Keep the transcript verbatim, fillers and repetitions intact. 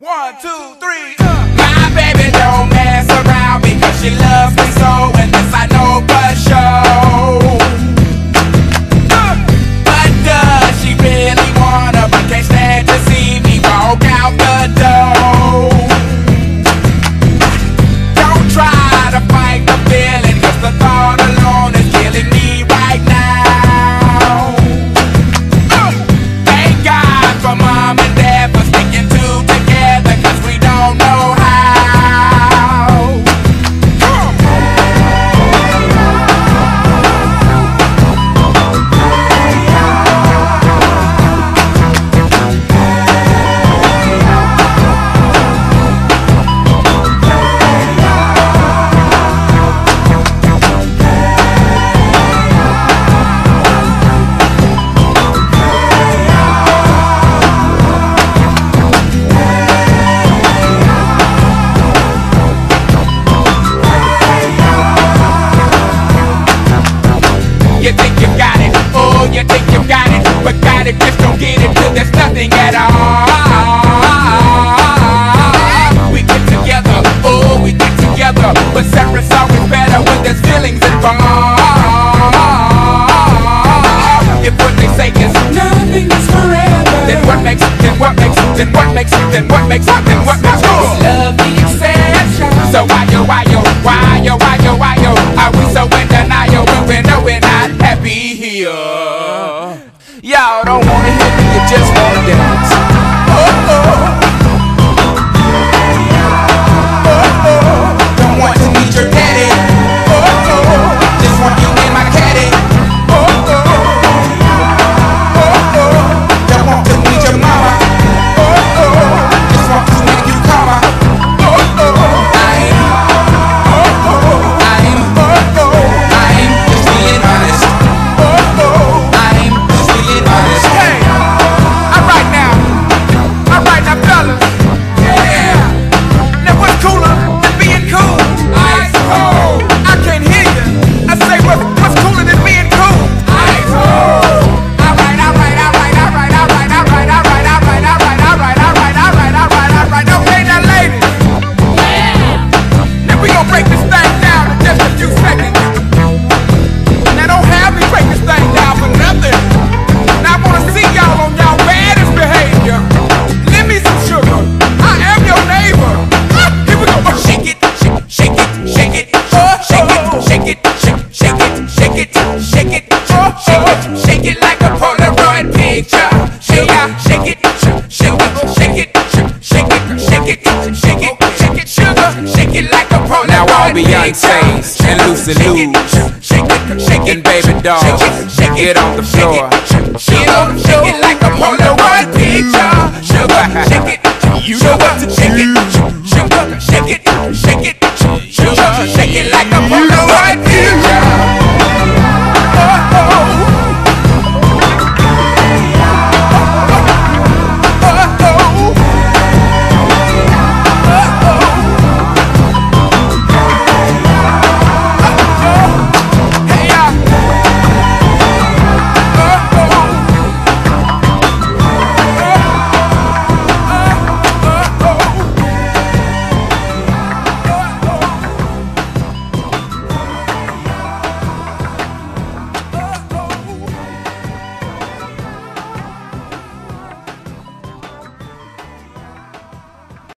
One, two, three, uh. My baby don't mess around because she loves me so, and this I know for sure. uh. But does she really wanna, but can't stand to see me walk out the door? Don't try to fight the feeling, cause the thought alone is killing me right now. uh. Thank God for mom and dad for sticking two together, cause we don't know how. You think you got it, oh, you think you got it, but got it, just don't get it till there's nothing at all. We get together, oh, we get together, but separate's always better when there's feelings involved. If what they say is nothing is forever, then what makes, then what makes, then what makes, then what makes, then what makes love the exception? So why yo, why yo, why yo, why yo, why yo, are we so in denial when we know we're not happy here? Y'all don't wanna hear me, you just wanna dance. Oh, oh. Oh, oh. Don't want to meet your daddy. Oh, oh. Just want you in my caddy. Oh, oh. Oh, oh. Don't want to meet your mama. Oh, oh. Just want to make you calmer. Oh, oh. I am. Oh, oh. I am. Oh, oh. I am just being honest. Oh, oh. I am just being honest. Hey, alright now. Alright now, fellas. Yeah. Now what's cooler than being cool? Ice cold. I can't hear you. I say what, what's cooler than being cool? Ice cold. Alright, alright, alright, alright, alright, alright, alright, alright, alright, alright, alright, alright, alright, alright. Okay now, ladies. Yeah. Now we gon' break this thing down in just a few seconds. Now don't have me break this thing down for nothing. Now I wanna see y'all on y'all baddest behavior. Lend me some sugar. I am your neighbor. Ah, here we go. Oh, shake it, shake, shake it, shake it, oh, shake it, shake it, shake, shake it, shake it, shake it, oh, shake it, shake it like a Polaroid picture. Shake it, shake it, shake it, shake it, shake it, shake it, shake it, shake it, sugar, shake it like a Polaroid picture. Now all Beyonce's and Lucy Lou's and Baby Doll, get on the floor. Get on the floor. Shake it like a Polaroid picture. Sugar, shake it, you know what to shake it. Sugar, shake it, shake it.